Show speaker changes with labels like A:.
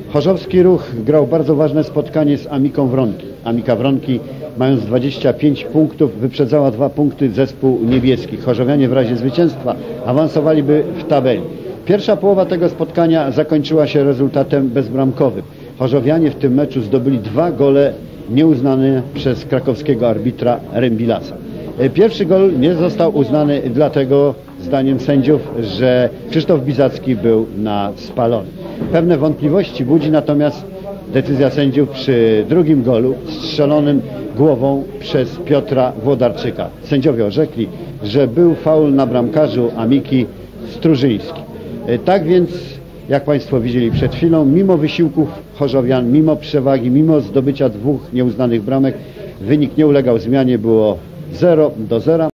A: Chorzowski Ruch grał bardzo ważne spotkanie z Amiką Wronki. Amika Wronki, mając 25 punktów, wyprzedzała 2 punkty zespół niebieski. Chorzowianie w razie zwycięstwa awansowaliby w tabeli. Pierwsza połowa tego spotkania zakończyła się rezultatem bezbramkowym. Chorzowianie w tym meczu zdobyli 2 gole nieuznane przez krakowskiego arbitra Rembilasa. Pierwszy gol nie został uznany dlatego, zdaniem sędziów, że Krzysztof Bizacki był na spalony. Pewne wątpliwości budzi natomiast decyzja sędziów przy drugim golu strzelonym głową przez Piotra Włodarczyka. Sędziowie orzekli, że był faul na bramkarzu Amiki Strużyński. Tak więc, jak Państwo widzieli przed chwilą, mimo wysiłków chorzowian, mimo przewagi, mimo zdobycia 2 nieuznanych bramek, wynik nie ulegał zmianie, było 0-0.